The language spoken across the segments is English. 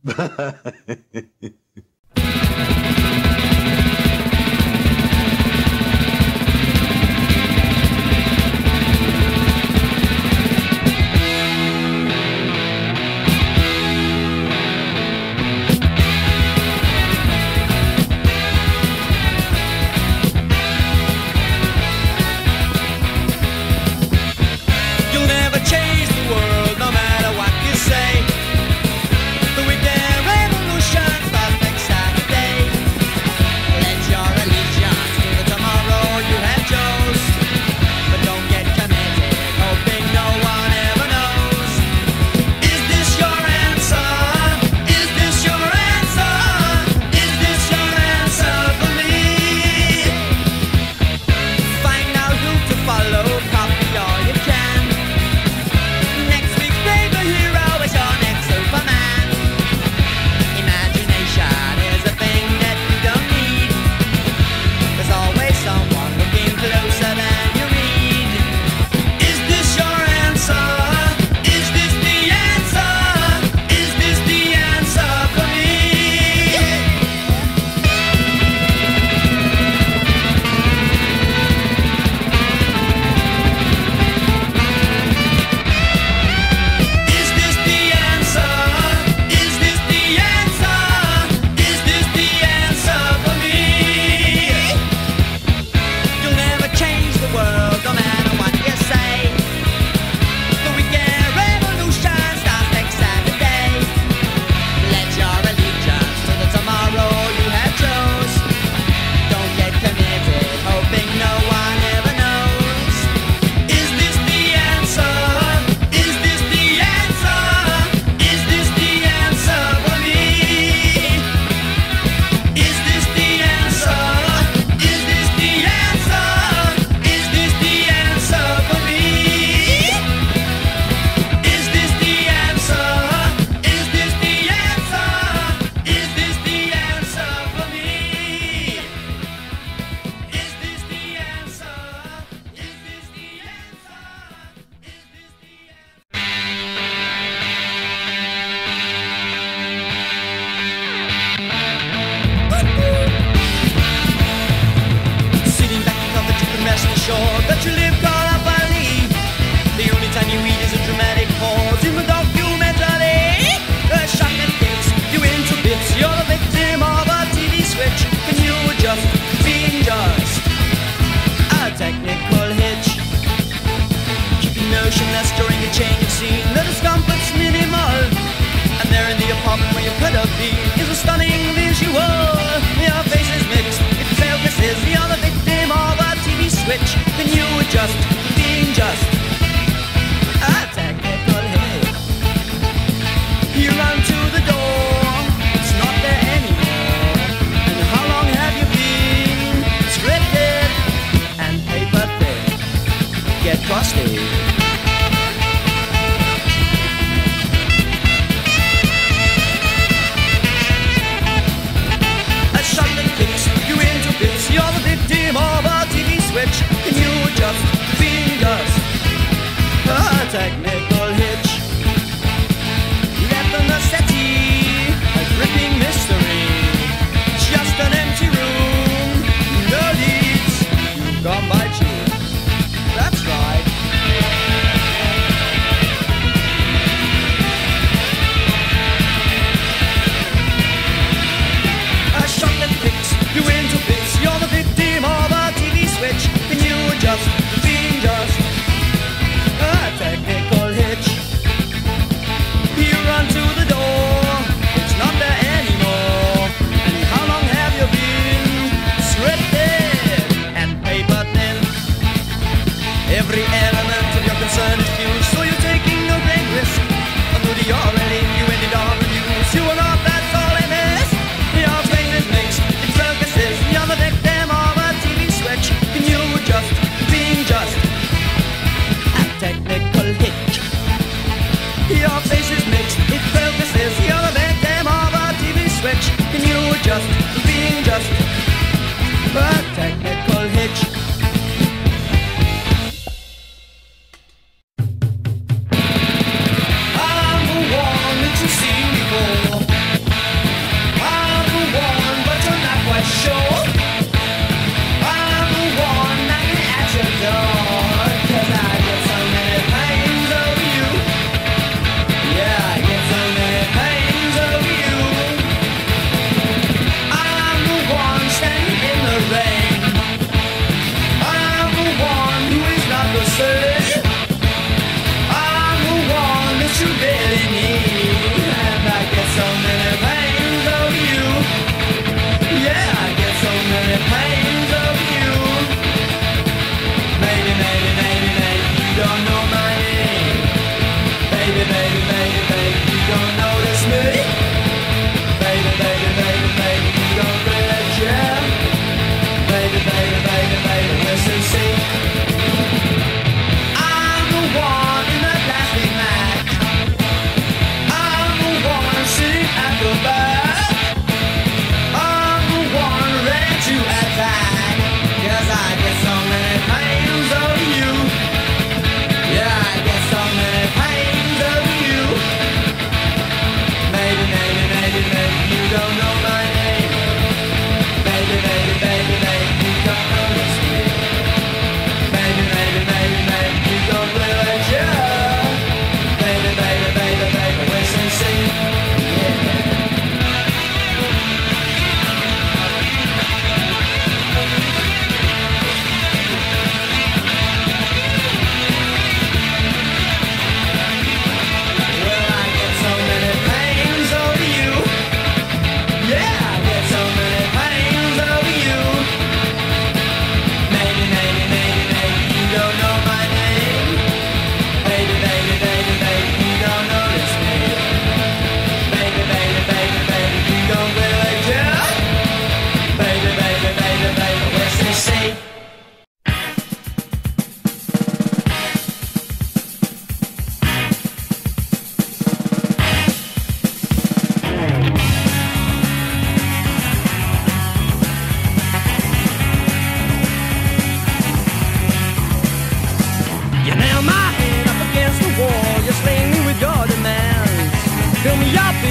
Gone by cheer. That's right.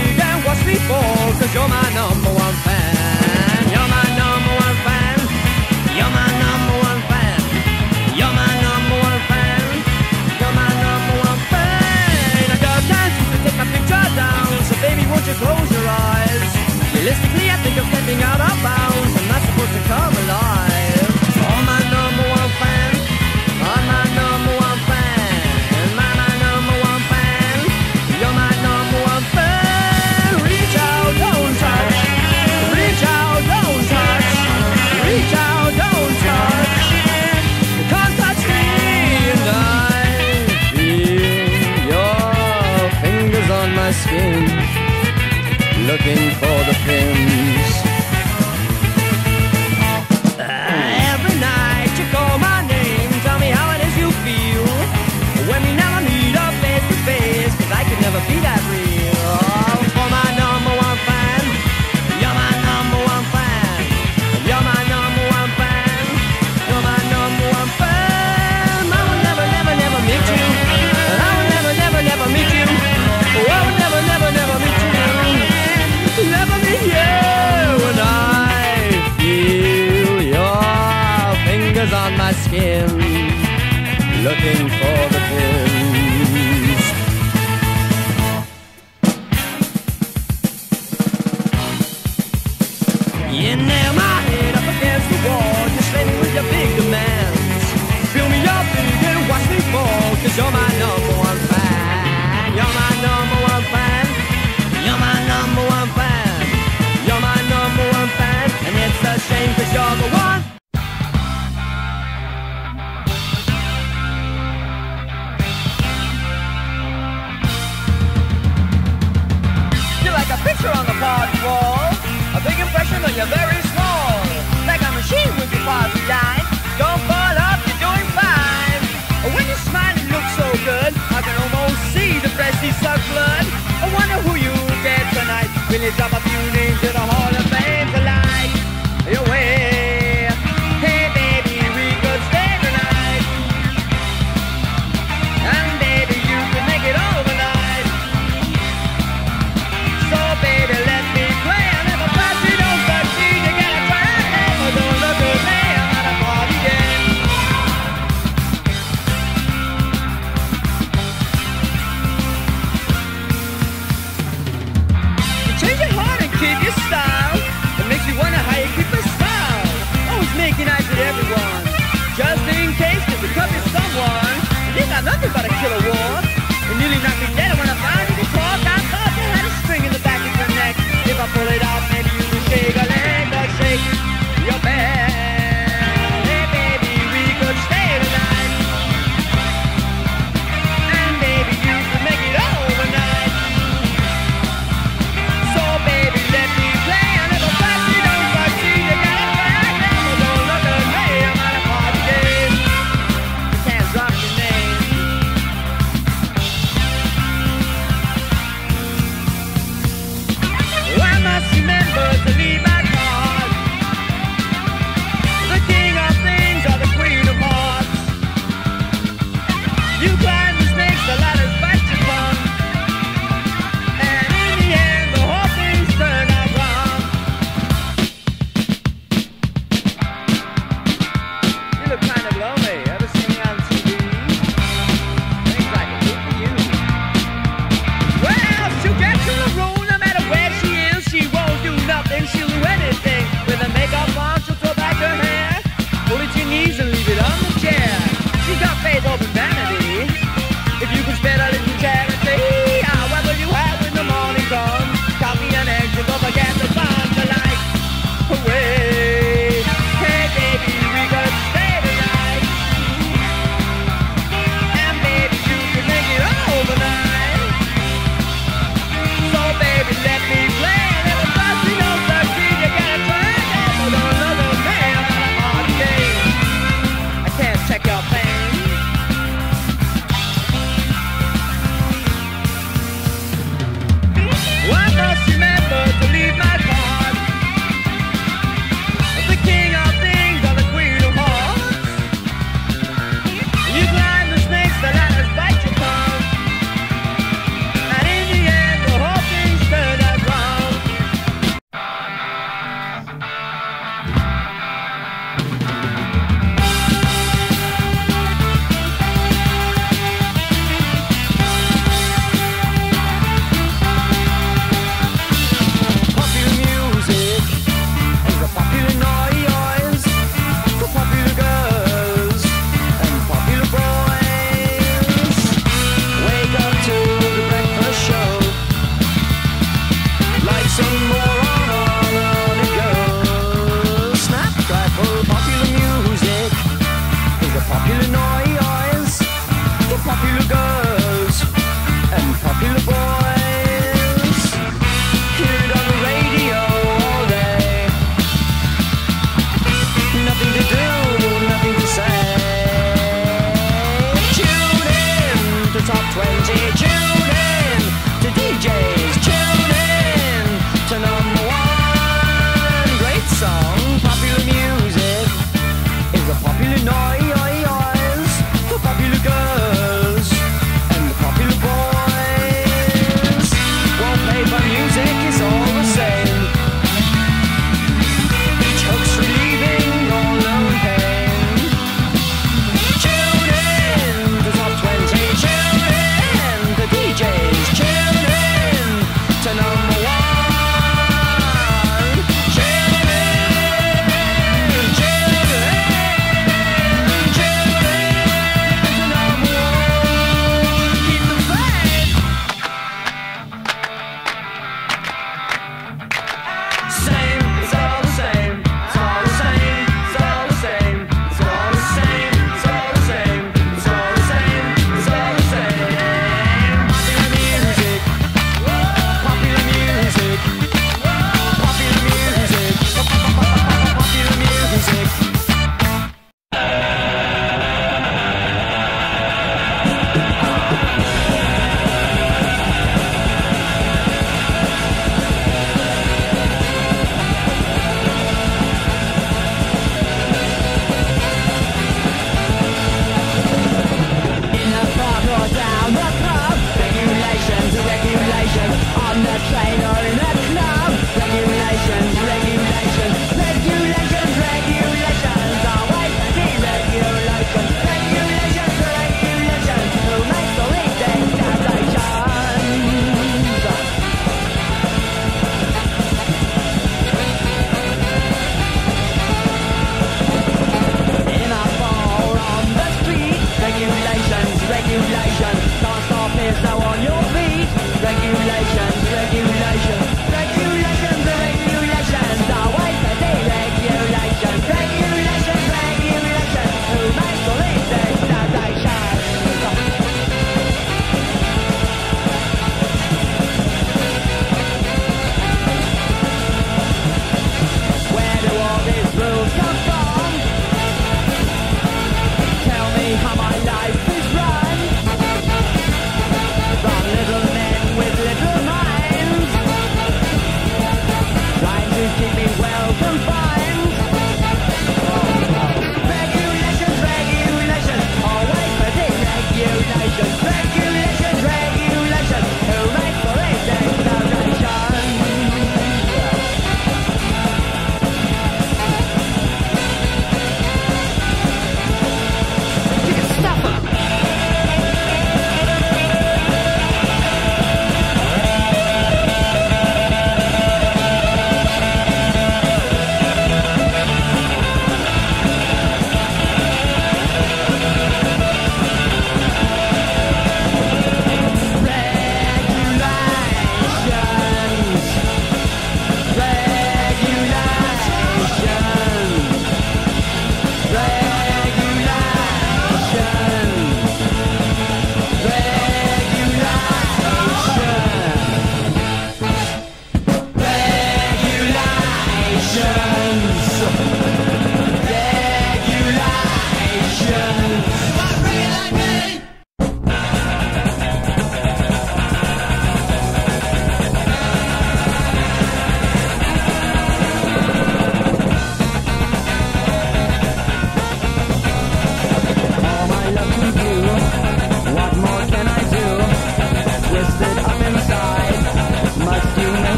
big and watch me fall, 'cause you're my number one fan. You're my number one fan. You're my number one fan. You're my number one fan. You're my number one fan. I got time to take my picture down, so baby, won't you close your eyes? Realistically, I think I'm stepping out of bounds. I'm not supposed to come alive. You're my number one fan. I'm my number one fan. My number one fan. You're my number one fan. Reach out, don't touch. Reach out, don't touch. Reach out, don't touch. You can't touch me, and I feel your fingers on my skin, looking for the pins. Every night you call my name, tell me how it is you feel when we never meet up face to face, 'cause I could never be that real. For my number one fan, you're my number one fan. You're my number one fan. You're my number one fan. I will never, never, never meet you. I will never, never, never meet you. I will never, never, never meet you. Never meet you. And I feel your fingers on my skin, looking for the pins. You nail my head up against the wall, you slay me with your big demands. Fill me up big and watch me fall, 'cause you're my number one fan. You're my number one fan. You're my number one fan. You're my number one fan. And it's a shame 'cause you're the one. You're like a picture on the party wall, a big impression on you're very small. Like a machine with your party line. Don't fall off, you're doing fine. When you smile it looks so good, I can almost see the freshly sucked blood. I wonder who you get tonight. Will you drop a few names to the Hall of Fame tonight? Your way. Hey baby, we could stay tonight. And baby, you can make it overnight. So baby, let me play. I never thought you don't succeed. You gotta try it. But don't look at me, I'm at a party game. You change your heart and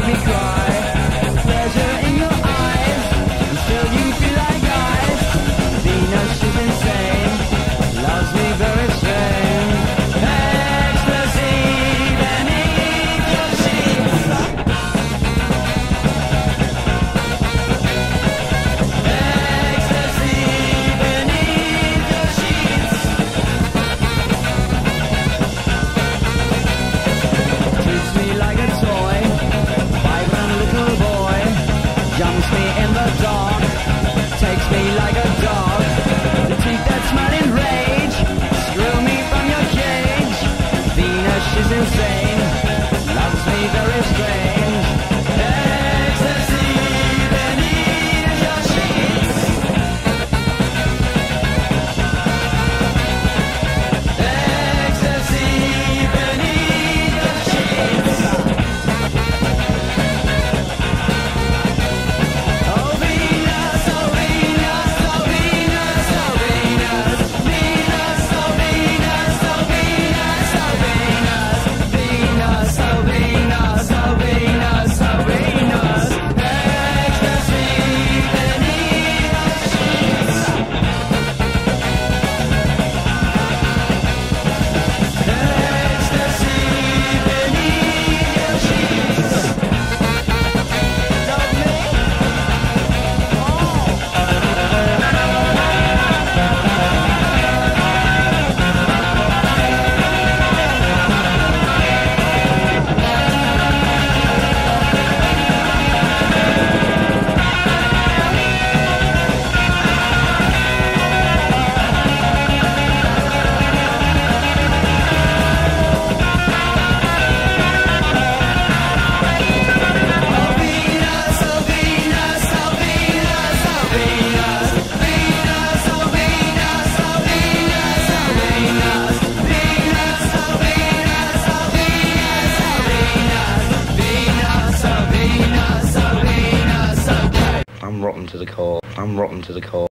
make me cry. Pleasure in your eyes, and still you feel like ice. Venus, she's insane, loves me very strange. Ecstasy beneath your sheets. Ecstasy beneath your sheets. Treats me like a toy, vibrant little boy. Jumps me in the dark, takes me like a dog. The teeth that smile in rage, screw me from your cage. Venus, she's insane, loves me very strange. Ecstasy beneath your sheets. Ecstasy beneath your sheets. Oh Venus, oh Venus, oh Venus, oh Venus, Venus, oh Venus, oh Venus, oh Venus, Venus, oh Venus, oh Venus, oh Venus, ecstasy beneath your sheets. Ecstasy beneath your sheets. Love me? I'm rotten to the core. I'm rotten to the core.